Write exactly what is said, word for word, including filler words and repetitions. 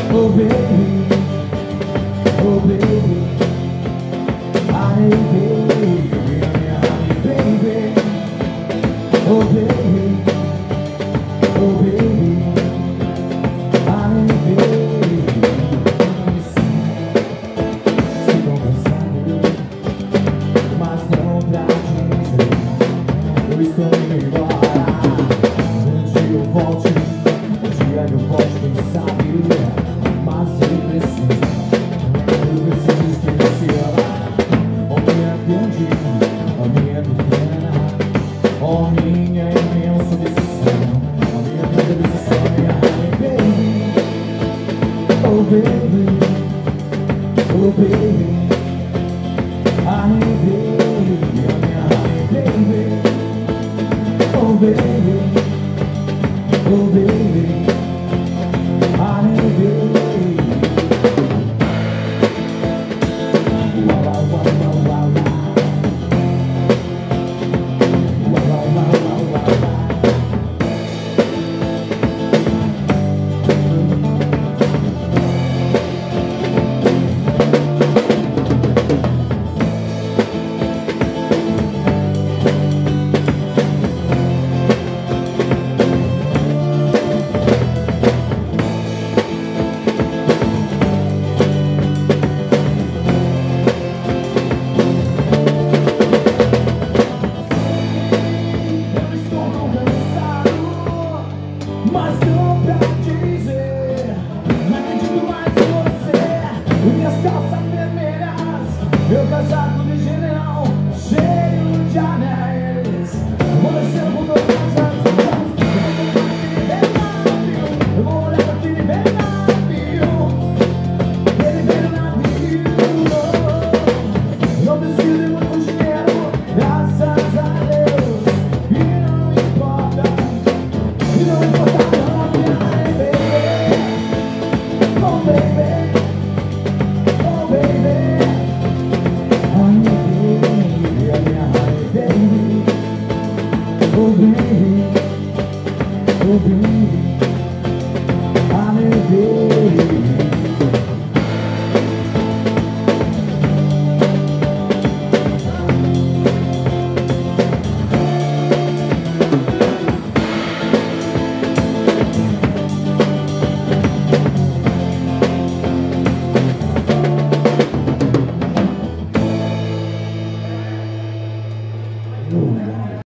Oh baby, oh baby, honey baby, honey baby, oh baby, oh baby, honey baby. Estou cansado, mas não pra dizer, eu estou indo embora. Um dia eu volte, um dia eu volte, quem sabe. Mas eu preciso, eu preciso esquecer a minha grande, a minha pequena, a minha imensa decisão, a minha grande decisão, minha honey baby, oh baby, oh baby.